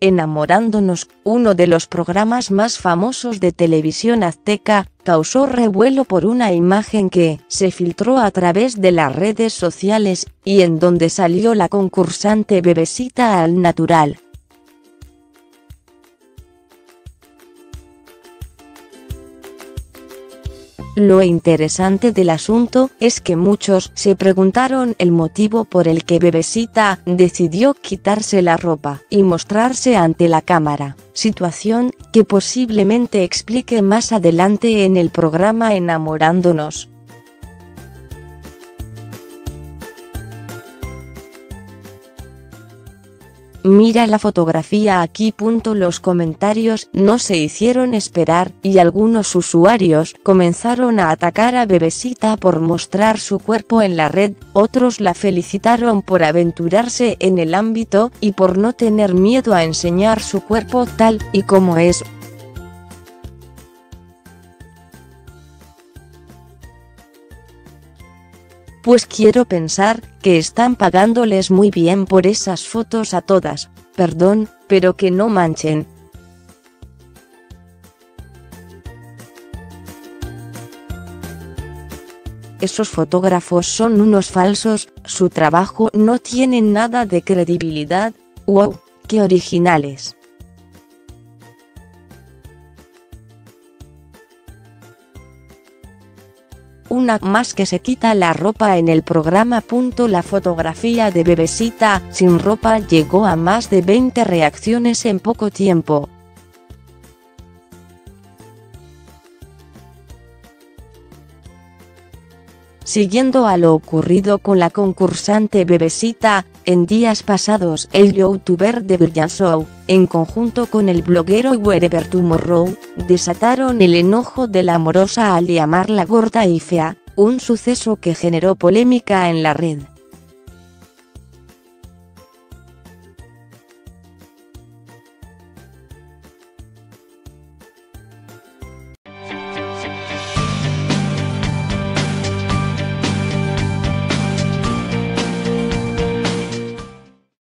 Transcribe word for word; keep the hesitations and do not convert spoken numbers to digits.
Enamorándonos, uno de los programas más famosos de televisión azteca, causó revuelo por una imagen que se filtró a través de las redes sociales, y en donde salió la concursante Bebesita al natural. Lo interesante del asunto es que muchos se preguntaron el motivo por el que Bebesita decidió quitarse la ropa y mostrarse ante la cámara, situación que posiblemente explique más adelante en el programa Enamorándonos. Mira la fotografía aquí. Los comentarios no se hicieron esperar, y algunos usuarios comenzaron a atacar a Bebesita por mostrar su cuerpo en la red, otros la felicitaron por aventurarse en el ámbito y por no tener miedo a enseñar su cuerpo tal y como es. Pues quiero pensar que están pagándoles muy bien por esas fotos a todas, perdón, pero que no manchen. Esos fotógrafos son unos falsos, su trabajo no tiene nada de credibilidad. ¡Wow! ¡Qué originales! Una más que se quita la ropa en el programa. La fotografía de Bebesita sin ropa llegó a más de veinte reacciones en poco tiempo. Siguiendo a lo ocurrido con la concursante Bebesita, en días pasados el youtuber The Brian Show, en conjunto con el bloguero Wherever Tomorrow, desataron el enojo de la morosa al llamarla gorda y fea, un suceso que generó polémica en la red.